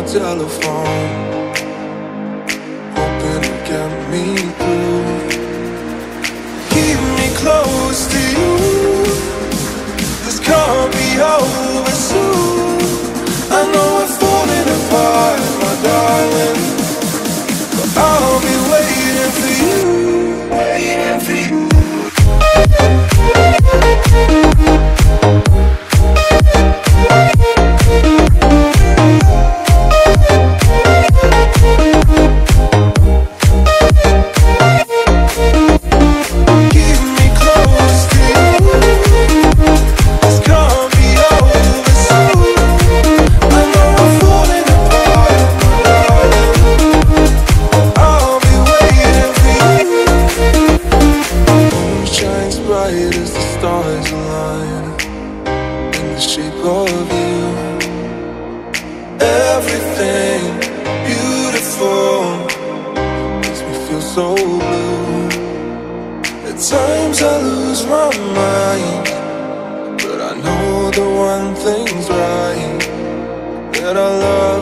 telephone, hoping to get me through. Keep me close to you. This can't be over soon. I know we're falling apart, my darling, but I'll be waiting for you, waiting for you. That our love